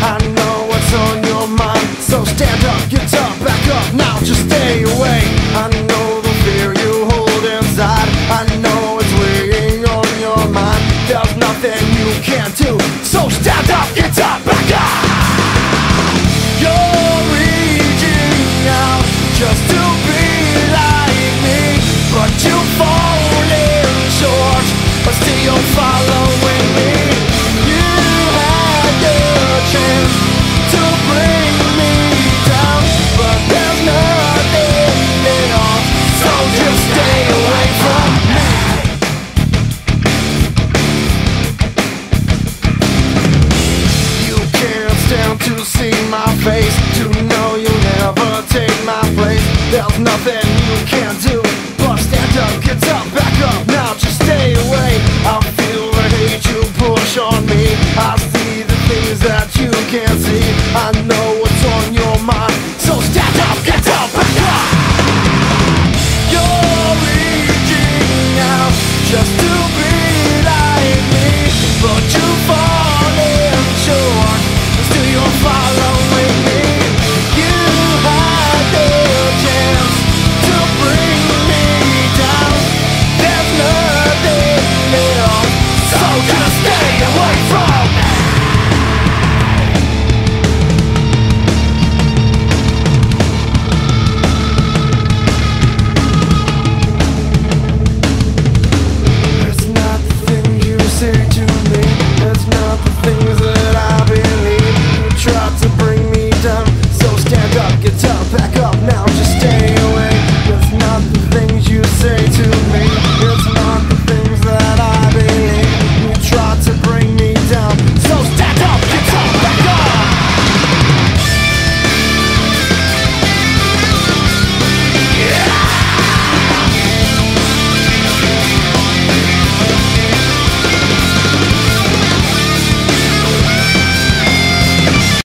I know what's on your mind, so stand up, get up, back up, now just stay away. I know the fear you hold inside, I know it's weighing on your mind. There's nothing you can't do, so stand up, get up, back up. You're reaching out just to be like me, but you've fallen short, but still you're following me. You had the chance to bring me down, but there's nothing else, so just stay away from me. You can't stand to see